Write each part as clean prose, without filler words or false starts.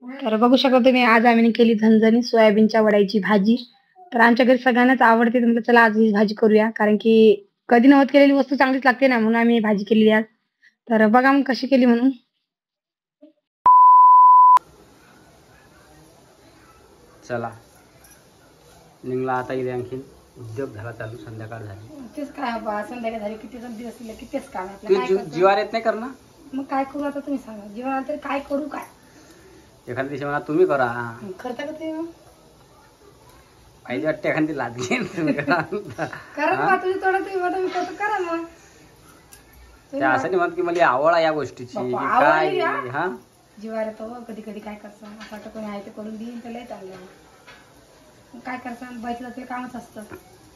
तर बघू शकता तुम्ही, आज आम्ही केली झणझणीत सोयाबीनच्या वड्याची भाजी. तर आमच्या घरी सगळ्यांनाच आवडते. तर म्हटलं चला आज ही भाजी करूया, कारण की कधी नव्हत केलेली वस्तू चांगलीच लागते ना, म्हणून आम्ही ही भाजी केलेली आज. तर बघा मग कशी केली म्हणून. चला निघला आता इथे आणखी उद्योग झाला चालू. संध्याकाळ झाली. तेच काय बा, संध्याकाळ झाली, किती दिवस दिले, कितीच काम आहे आपलं. काय तू करतो? जीवार येत नाही करणार. मग काय करू आता तुम्ही सांगा. जीवन आलं तरी काय करू, काय एखाद्या दिवशी म्हणा तुम्ही करा. करता का ते मग? पाहिजे वाटते एखादी लाद घेईन तुम्ही करा. करा बा, तुम्ही थोडं तुम्ही म्हणता मी करतो, करा मग. ते असं नाही म्हणत की मला आवड आहे या गोष्टीची की बाप्पा, आवड काय. आहे या? हा जीवार येतो कधी कधी. काय करता, असं वाटतं कोणी आहे ते करून देईन तर लय चांगलं. मग काय करता, बाईचं ते कामच असतं.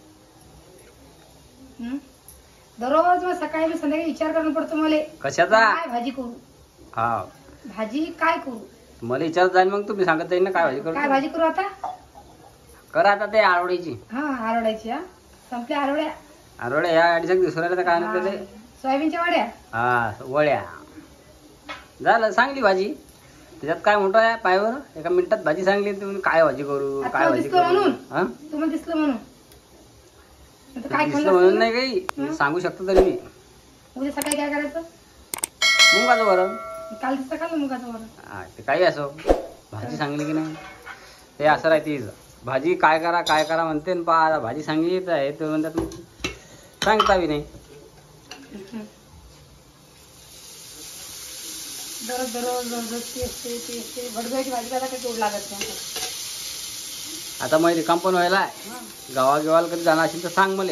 दररोज मग सकाळी मी संध्याकाळी विचार करणं पडतो मला, कशाचा. काय भाजी करू, हा भाजी काय करू. मला विचारत जाईल मग तुम्ही सांगत जाईल ना काय भाजी काय करू. भाजी करू आता. करा आता ते आरोडीची. हा आरोड्याची. हा संपल्या आरोड्या. आरोड्या या गाडी सगळी दुसऱ्याला तर काय नाही ते. सोयाबीनच्या वड्या. हा वड्या झालं. चांगली भाजी. त्याच्यात काय मोठं आहे पायावर. एका मिनिटात भाजी सांगली तुम्ही काय भाजी करू, आता काय भाजी दिसलं करू. म्हणून? हा तुम्हाला दिसलं म्हणून. आता काय दिसलं खाल्लं म्हणून असतं? नाही काही सांगू शकतो तरी मी. उद्या सकाळी काय करायचं. मुंगाचं वरण. काल दिसतं खाल्लं मुगाचं वरण. हा ते काही असो, भाजी सांगली की नाही ते असं राहते हिचं. भाजी काय करा म्हणते ना पहा भाजी सांगली तर आहे ते म्हणतात मग सांगता बी नाही. दररोज ते भडगाची भाजी करायला काही जोड लागत नाही. आता मग रिकाम पण व्हायला गावाला कधी जाणार असेल तर सांग मला.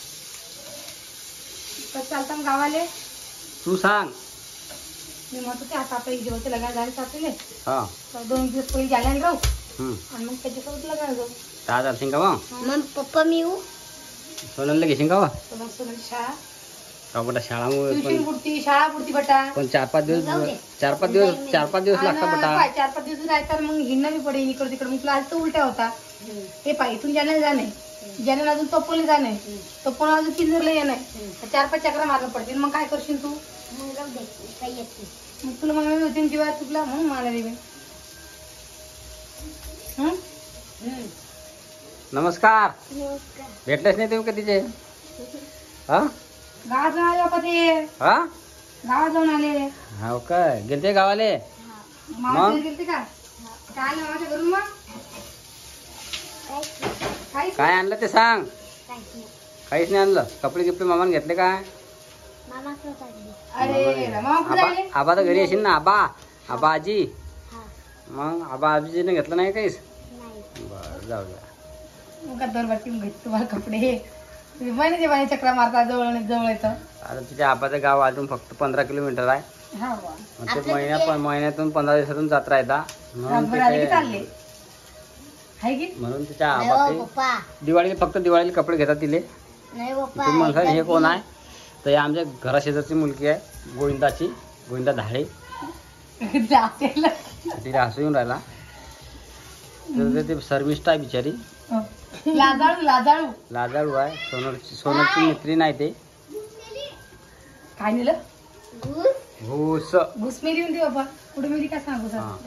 कसं चालतं मग गावाले. तू सांग. मी म्हणत होते आता जेव्हा लग्न झाले चालले हा तर 2 दिवस पहिले जायला राहू हम्म आणि मग त्याच्यासोबत लग्न जाऊ. दहा चालशील का मग. मग पप्पा मी येऊ. सोनलला घेशील का मग. सोनाची शाळा बेटा शाळामुळे ट्युशन पुरती, शाळा पुरती बेटा. पण 4-5 दिवस लागतात बेटा. 4-5 दिवस राहतात मग हिंडणं बी पडेल इकडे तिकडे. मग तुला आज तर उलट्या होता. हे पाय इथून जाण्याला जाणे, जाण्याला अजून तपोली जाणे, तपोन अजून किंजरला येणे, 4-5 चक्र मारणं पडतील. मग काय करशील तू. मग तुला मग होती जीवा तुला म्हणून मला देवे. नमस्कार. भेटलेच नाही तुम्ही कधीचे. हा गावात जाऊन आले बापा ते. हा गावात जाऊन आले. हो काय गेलते गावाले. मामाच्या गेलते का. काय आलं मामाच्या घरून मग. काय आणलं ते सांग. काहीच नाही आणलं. कपडे गिपडे मामाने घेतले काय. अरे मामा कुठे जायले. आबा तर घरी येशील ना. आबा आजी. मग आबा आजीने घेतलं नाही काहीच. बरं जाऊ द्या. मग दरबारची घेत तुम्हाला कपडे. तुम्ही महिन्याचे चक्र मारता जवळ येतं. आता तिच्या आबाचं गाव अजून फक्त 15 किलोमीटर आहे. हा मग ते महिन्यातून 15 दिवसातून जत्रा येतात चालले आहे की. म्हणून तिच्या आबा दिवाळीला कपडे घेतात तिले. तुम्ही म्हणता हे कोण आहे तर हे आमच्या घराशेजारची मुलगी आहे गोविंदा धाळे. तिला हसू येऊन राहिला. तर ते शर्मिष्ठा आहे बिचारी. लाजाळू आहे. सोनलची मैत्रीण नाही ते. काय नेलं. घुस मेली म्हणते बाबा. कुठे मेली काय सांगू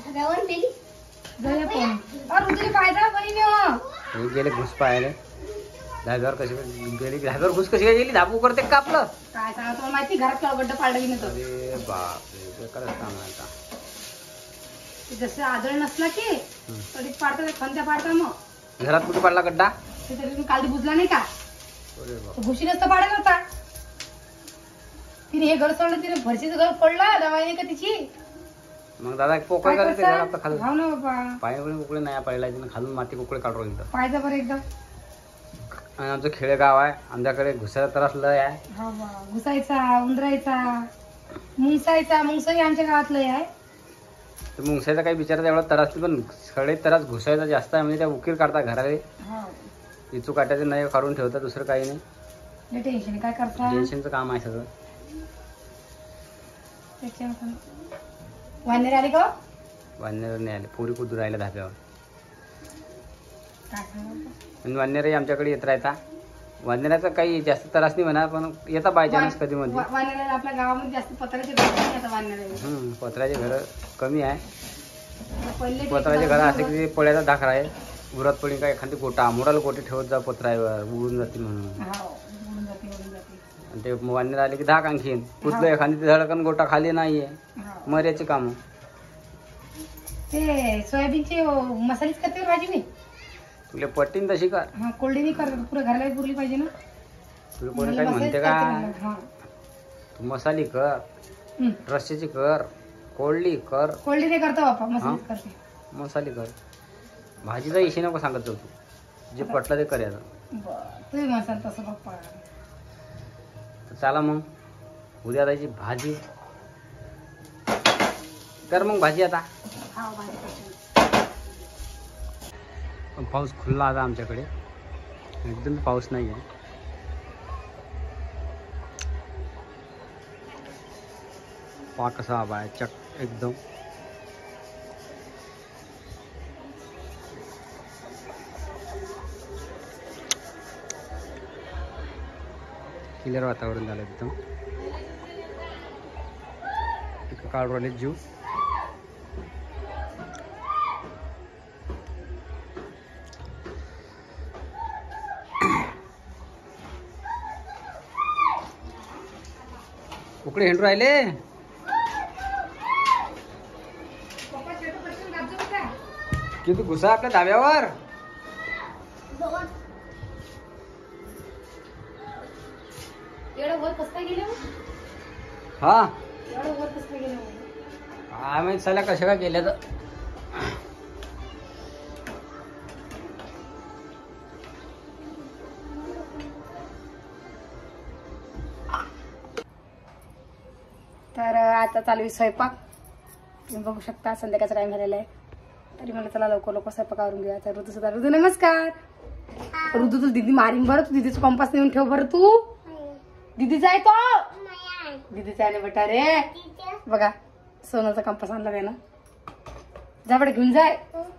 सर. गेले घुस पाहायला. धाब्यावर कशी गेली. धाब्यावर घुस कशी काय गेली. धाबू करते का आपलं काय सांगा तुम्हाला माहिती. घरात गड्डा पाडला की नाही. अरे बापरे बेकारच काम आहे आता. जसं आदळ नसला की तरी पाडता खंत्या पाडता. मग घरात कुठे पडला गड्डा. ते तरी काल बुजला नाही का. अरे बाप. घुशी नसतं पाडेल होता. तिने हे घर सोडलं. तिने भरशीचं घर पडलं दवाई का तिची. मग दादा पोकळ करायचं घरात खाली. हो ना बाबा. पाय पोकळे नाही पडला. खालून माती पोकळे काढून इथं पाहिजे बरं एकदम. आणि आमचं खेडेगाव आहे. आमच्याकडे घुसायला त्रास लय आहे. हा बा. घुसायचा, उंदरायचा, मुंगसायचा. मुंगसाही आमच्या गावात लय आहे. तर मुंगसायचा काही बिचारायचा एवढा त्रास नाही. पण खडे त्रास घुसायचा जास्त आहे. म्हणजे त्या उकीर काढतात घराले. इचू काट्याचे नाही काढून ठेवतात. दुसरं काही नाही. टेन्शन काय करता. टेन्शनचं काम आहे सगळं. वानेर आले का. वानेर नाही आले. पोरी कुदू राहिल्या धाब्यावर. काय सांगा. आणि वानेरही आमच्याकडे येत राहता. वानेराचा काही जास्त त्रास नाही म्हणा. पण येता बाय चान्स कधी मध्ये. वानेर आपल्या गावामध्ये जास्त पत्र्याचे घर नाही आता. वानेर पत्र्याचे घर कमी आहे. पत्राचे घर असे की पोळ्याचा धाकरा आहे. उरत पडी काय एखादी गोटा मोडाला गोटी ठेवत जा पत्रावर उडून जाते म्हणून. आणि ते वाढण्यात आले की धाक आणखीन कुठलं एखादी धडकन गोटा खाली नाहीये मर्याचे काम. ते सोयाबीनचे मसालेच करते भाजी मी. तुला पट्टीन तशी कर. कोल्डी नाही कर पुऱ्या घराला पुरली पाहिजे ना. तुला कोणी काही म्हणते का? तू मसाली कर, रश्श्याची कर, कोल्डी कर. कोल्डी नाही करता बापा, मसालेच करते. मसाली कर. भाजीचा इशे नको सांगत जाऊ तू. जे पटलं ते करायचं. तुम्ही मसाला तसं बाप्पा. चला मग उद्या जायची भाजी कर. मग भाजी आता पाऊस खुल्ला आता आमच्याकडे. एकदम पाऊस नाही आहे. पा कसा हवा आहे चक एकदम. क्लिअर वातावरण झालं एकदम. काढू राहिले जीव. कुकडे हिंडू राहिले. किती घुसा आपल्या धाब्यावर. हा काय माहित साल्या कशा काय केल्या. तर आता चालू आहे स्वयंपाक. तुम्ही बघू शकता संध्याकाळचा टाइम झालेला आहे. तरी मला चला लवकर लवकर स्वयंपाक करून घेऊया. तर ऋतू सुद्धा. ऋतू नमस्कार. ऋतू तू दीदी मारीन बरं. तू दीदीचं कंपास नेऊन ठेव बरं. तू दीदीचा आहे तो. दीदीचा आहे ना बेटा रे. बघा सोनाचा कंपास आणला त्यानं. जा बडे घेऊन जाय.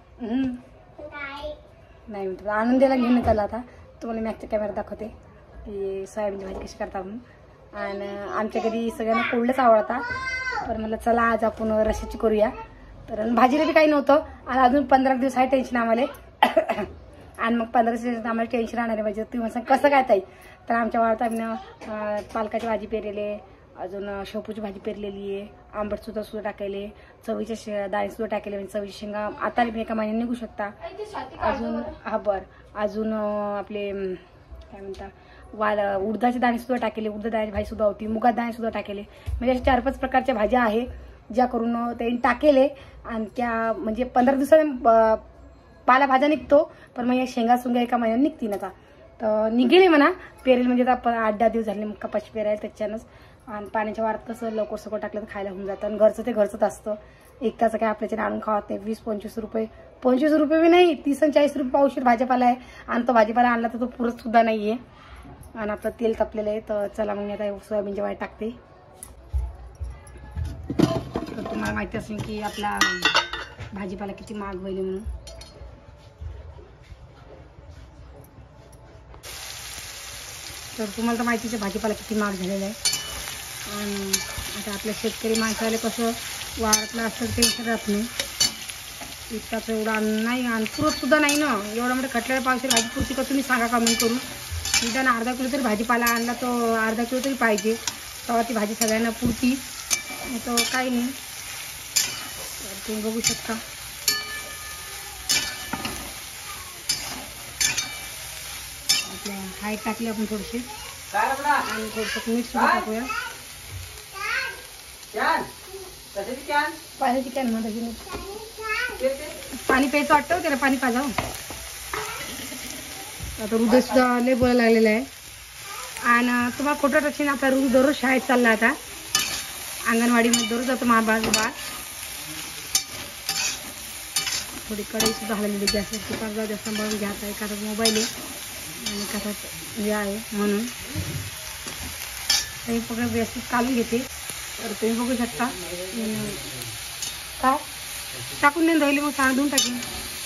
नाही म्हणतो आनंदीला घेऊन त्याला. आता तुम्हाला मॅचच्या कॅमेरा दाखवते की सोयाबीनची भाजी कशी करता म्हणून. आणि आमच्या घरी सगळ्यांना कोल्डच आवडता. तर मला चला आज आपण रश्श्याची करूया. तर भाजीला बी काही नव्हतं. आणि अजून 15 दिवस आहे टेन्शन आम्हाला. आणि मग 15 दिवस आम्हाला टेन्शन राहणार आहे. म्हणजे तुम्ही म्हणता कसं काय ताई. तर आमच्या वाळत आम्ही पालकाची भाजी पेरलेली, अजून शेपूची भाजी पेरलेली आहे, आंबट सुद्धा टाकले, चवीच्या डाळी सुद्धा टाकले. म्हणजे चवीची शेंगा आता एका महिन्यात निघू शकता. अजून अजून आपले काय म्हणता उडदाचे दाणे सुद्धा टाकले. उडदा दाण्याची भाजी सुद्धा होती. मुगात दाणे सुद्धा टाकले. म्हणजे अशा 4-5 प्रकारच्या भाज्या आहे ज्या करून त्यांनी टाकेले. आणि त्या म्हणजे 15 दिवसांनी पालाभाज्या निघतो. पण मग या शेंगा सुंगा एका महिन्यात निघतील आता. तर निघेले म्हणा पेरेल. म्हणजे आता 8-10 दिवस झाले कपाशी पेरायला त्याच्यानंच. आणि पाण्याच्या वारात कसं लवकर सगळं टाकलं तर खायला होऊन जातं. आणि घरचं ते घरचंच असतं. एक ताचं काय आपल्याच्या आणून खावत नाही. 20-25 रुपये 25 रुपये बी नाही 30-40 रुपये पावशेर भाजीपाला आहे. आणि तो भाजीपाला आणला तर तो पुरत सुद्धा नाहीये. आणि आपलं तेल तापलेलं आहे. तर चला मग मी आता सोयाबीनच्या वाया टाकते. तर तुम्हाला माहिती असेल की आपला भाजीपाला किती महाग होईल म्हणून. तर तुम्हाला तर माहितीच आहे भाजीपाला किती महाग झालेला आहे. आणि आता आपल्या शेतकरी माणसाला कसं वारातलं असतं टेन्शन राहत नाही. इतकाच एवढा नाही आणि पुरत सुद्धा नाही ना. एवढा म्हणजे खटल्याला पावशेर भाजी पुरती का तुम्ही सांगा कमेंट करून. निदान अर्धा किलो तरी भाजीपाला आणला तो अर्धा किलो तरी पाहिजे. तेव्हा ती भाजी सगळ्यांना पुरती. तर काही नाही. तर तुम्ही बघू शकता. आपल्या हाईट टाकली आपण थोडीशी. आणि थोडंसं मीठ सुद्धा टाकूया. पाण्याची कॅन म्हणतात. पाणी प्यायचं वाटतं त्याला पाणी पाजावं. आता हृदय सुद्धा लय बोलायला लागलेलं आहे. आणि तुम्हाला खोटं टक्शन आता हृदय दररोज शाळेत चालला. आता अंगणवाडीमध्ये दररोज जातो बाळ. थोडी कढई सुद्धा हलवलेली गॅसवरती. पाच जास्त सांभाळून घ्या. आता एखादा मोबाईल आहे आणि एखादा हे आहे म्हणून काही पकडा व्यवस्थित काढून घेते. तर तुम्ही बघू शकता. काय टाकून नाही राहिले मग धुवून टाकेन.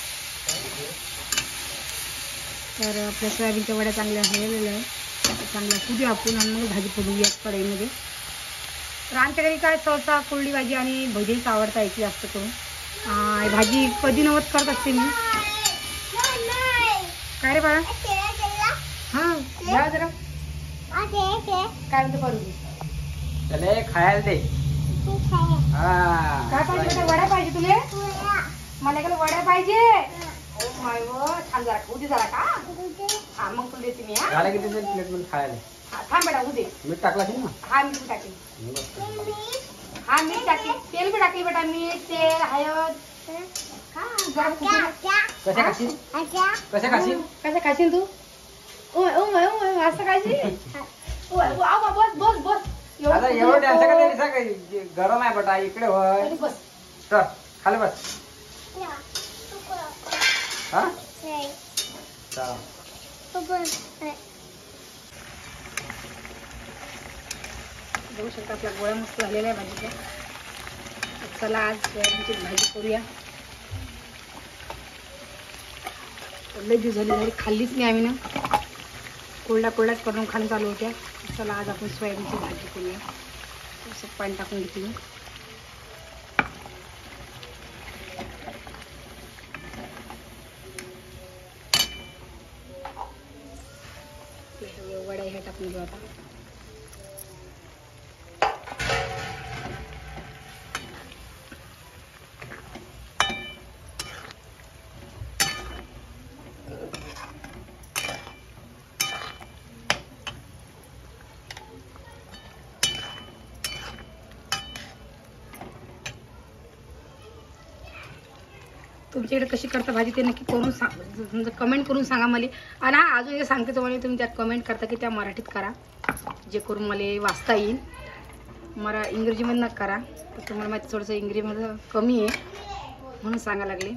तर आपल्या सोयाबीनच्या वड्या चांगल्या झालेल्या आहे. चांगल्या कुठे आपण आणि मग भाजी फोडूया कढईमध्ये. तर आमच्या घरी काय सहसा कोरडी भाजी आणि भजीच आवडता याची जास्त करून. भाजी कधी नवत करत असते मी. काय रे बाळा? हा जा जरा. काय म्हणतो करू चले खायला दे. काय पाहिजे? वड्या पाहिजे तुले? मला इकडे वड्या पाहिजे. ओ माय व छान जरा खाऊ दे जरा का. हा मग तुला देते मी. झालं किती प्लेट मध्ये खायला. थांब बेटा होऊ दे. मीठ टाकला की ना. हा मीठ टाकली. हा मीठ टाकली. तेल बी टाकली बेटा. मीठ तेल हळद. कशा खाशील? कशा खाशील? कसं खाशील तू? असं खाशील? बस बस बस. आता एवढं त्यांचं का गरम आहे बेटा. इकडे होय. बस तर खाली बस. हा बघू शकता आपल्या गोळ्या मस्त झालेल्या आहे भाजीच्या. चला आज सोयाबीनची भाजी करूया. लई दिवस झाली खाल्लीच नाही आम्ही ना. कोरड्याच करून खाणं चालू होत्या. चला आज आपण सोयाबीनची भाजी करूया. असं पाणी टाकून घेते मी. वड्या ह्या टाकून घेऊ आता. तुमच्याकडे कशी करता भाजी ते नक्की करून सांग. कमेंट करून सांगा मला. आणि हा अजून हे सांगते तुम्हाला, तुम्ही त्यात कमेंट करता की त्या मराठीत करा जे करून मला वाचता येईल. मला इंग्रजीमध्ये नका करा. तर तुम्हाला माहिती थोडंसं इंग्रजीमध्ये कमी आहे म्हणून सांगा लागले.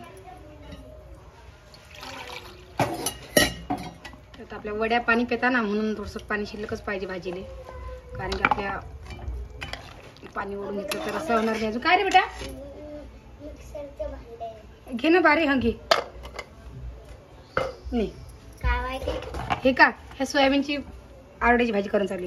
तर आपल्या वड्या पाणी पिता ना म्हणून थोडंसं पाणी शिल्लकच पाहिजे भाजीले. कारण की आपल्या पाणी ओढून घेतलं तर असं होणार नाही. अजून काय रे बेटा? घे ना बारी. हा घे. नाही काय माहिती हे का ह्या सोयाबीनची आरड्याची भाजी करून चालली.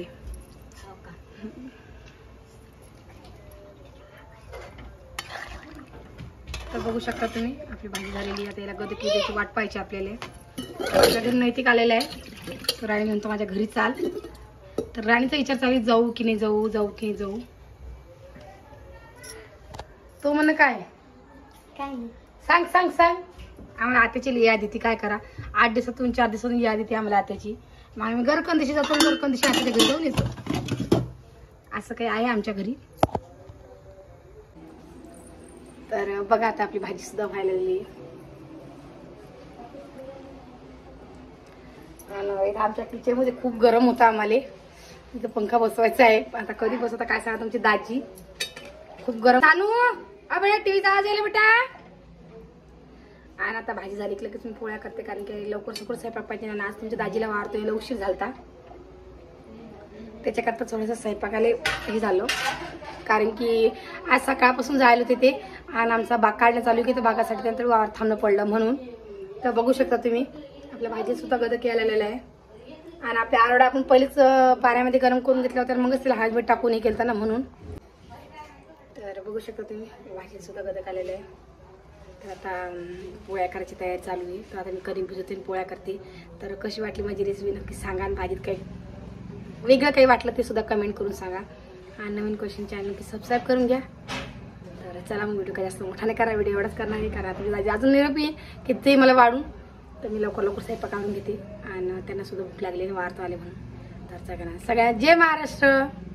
तर बघू शकता तुम्ही आपली भाजी झालेली. आता याला गदकी द्यायची वाट पाहिजे आपल्याला. माझ्या घरी नैतिक आलेला आहे. तर राणी म्हणतो माझ्या घरी चाल. तर राणीचा विचार चालू जाऊ की नाही जाऊ, जाऊ की नाही जाऊ. तो म्हण काय सांग सांग सांग. आम्हाला आत्याची याद येते. काय करा 8 दिवसातून 4 दिवसातून याद येते आम्हाला आत्याची. मग आम्ही गरकंदिशी जातो. गरकंदिशी आत्याच्या घरी जाऊन येतो. असं काही आहे आमच्या घरी. तर बघा आता आपली भाजी सुद्धा व्हायला लागली. आणि आमच्या किचनमध्ये खूप गरम होता आम्हाला. इथं पंखा बसवायचा आहे. आता कधी बसवता काय सांगा तुमची दाजी. खूप गरम. चालू बेटा टीव्हीचा आवाज येईल बेटा. आणि आता भाजी झाली की लगेच मी पोळ्या करते. कारण की लवकर सगळं स्वयंपाक पाहिजे ना. आज तुमच्या दाजीला वारतोय उशीर झालता. त्याच्याकरता थोडंसं स्वयंपाकाला हे झालं. कारण की आज सकाळपासून जायला होते ते. आणि आमचा बाग काढणं चालू की तर बागासाठी त्यानंतर वावर थांबणं पडलं म्हणून. तर बघू शकता तुम्ही आपल्या भाजीत सुद्धा गदक यायला आलेला आहे. आणि आपल्या आरडा आपण पहिलेच पाण्यामध्ये गरम करून घेतला होता. मगच त्याला हळद टाकून हे केलं ना म्हणून. तर बघू शकता तुम्ही भाजीत सुद्धा गदक आलेलं आहे. तर आता पोळ्या करायची तयारी चालू आहे. तर आता मी करीन भिजवते पोळ्या करते. तर कशी वाटली माझी रेसिपी नक्की सांगा. आणि भाजीत काही वेगळं काही वाटलं ते सुद्धा कमेंट करून सांगा. आणि नवीन क्वेश्चन चॅनल नक्की सबस्क्राईब करून घ्या. तर चला मग व्हिडिओ काय जास्त मोठा नाही करा. व्हिडिओ एवढाच करणार आहे. कारण आता दाजी अजून निरोपी आहे की ते मला वाढून. तर मी लवकर लवकर स्वयंपाक काढून घेते. आणि त्यांना सुद्धा भूक लागली आणि वाढतो आले म्हणून. तर सगळ्यांना जय महाराष्ट्र.